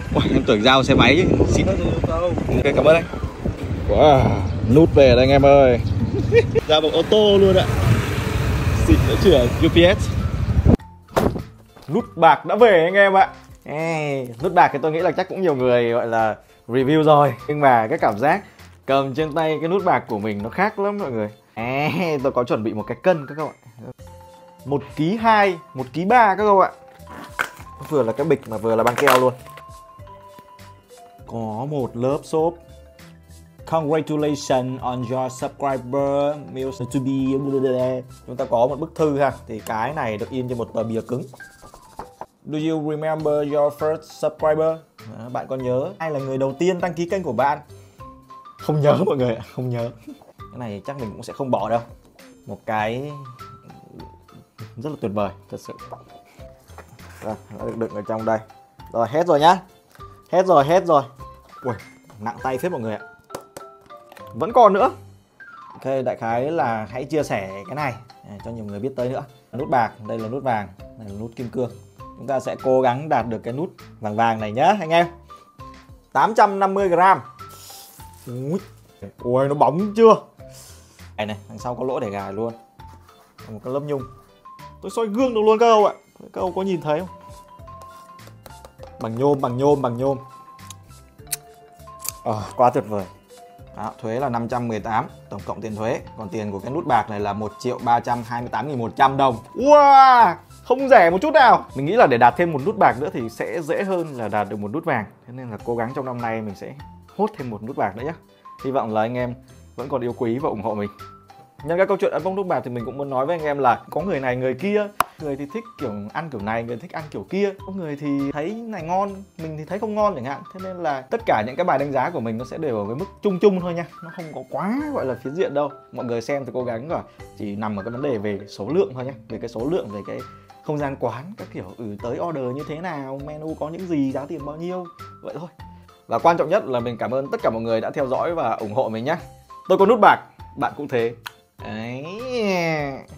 Ôi, em tưởng giao xe máy chứ. Xin lỗi đâu. Ok, cảm ơn anh. Wow, nút về đây anh em ơi. Ra bằng ô tô luôn ạ. Xịn nữa chưa? UPS. Nút bạc đã về anh em ạ. Nút bạc thì tôi nghĩ là chắc cũng nhiều người gọi là review rồi. Nhưng mà cái cảm giác cầm trên tay cái nút bạc của mình nó khác lắm mọi người. Tôi có chuẩn bị một cái cân các bạn. 1,2 kg, 1,3 kg các bạn. Vừa là cái bịch mà vừa là băng keo luôn. Có một lớp xốp. Congratulations on your subscriber meals to be. Chúng ta có một bức thư ha. Thì cái này được in trên một tờ bìa cứng. Do you remember your first subscriber? Bạn có nhớ ai là người đầu tiên đăng ký kênh của bạn? Không nhớ mọi người ạ, không nhớ. Cái này chắc mình cũng sẽ không bỏ đâu. Một cái rất là tuyệt vời, thật sự. Rồi, nó được đựng ở trong đây. Rồi, hết rồi nhá. Hết rồi. Ui, nặng tay phết mọi người ạ. Vẫn còn nữa. Ok, đại khái là hãy chia sẻ cái này cho nhiều người biết tới nữa. Nút bạc, đây là nút vàng, đây là nút kim cương. Chúng ta sẽ cố gắng đạt được cái nút vàng vàng này nhá anh em. 850g. Ui, nó bóng chưa? Này này, đằng sau có lỗ để gài luôn. Một cái lớp nhung. Tôi soi gương được luôn các ông ạ. Các ông có nhìn thấy không? Bằng nhôm. Quá tuyệt vời. Đó, thuế là 518, tổng cộng tiền thuế. Còn tiền của cái nút bạc này là 1.328.100 đồng. Wow, không rẻ một chút nào. Mình nghĩ là để đạt thêm một nút bạc nữa thì sẽ dễ hơn là đạt được một nút vàng. Thế nên là cố gắng trong năm nay mình sẽ hốt thêm một nút bạc nữa nhé. Hy vọng là anh em vẫn còn yêu quý và ủng hộ mình. Nhân cái câu chuyện unbox nút bạc thì mình cũng muốn nói với anh em là có người này người kia. Người thì thích kiểu ăn kiểu này, người thích ăn kiểu kia. Có người thì thấy này ngon, mình thì thấy không ngon chẳng hạn. Thế nên là tất cả những cái bài đánh giá của mình nó sẽ đều ở cái mức chung chung thôi nha. Nó không có quá gọi là phiến diện đâu. Mọi người xem thì cố gắng là chỉ nằm ở cái vấn đề về số lượng thôi nhé. Về cái số lượng, về cái không gian quán, các kiểu tới order như thế nào, menu có những gì, giá tiền bao nhiêu. Vậy thôi. Và quan trọng nhất là mình cảm ơn tất cả mọi người đã theo dõi và ủng hộ mình nhé. Tôi có nút bạc, bạn cũng thế. Đấy.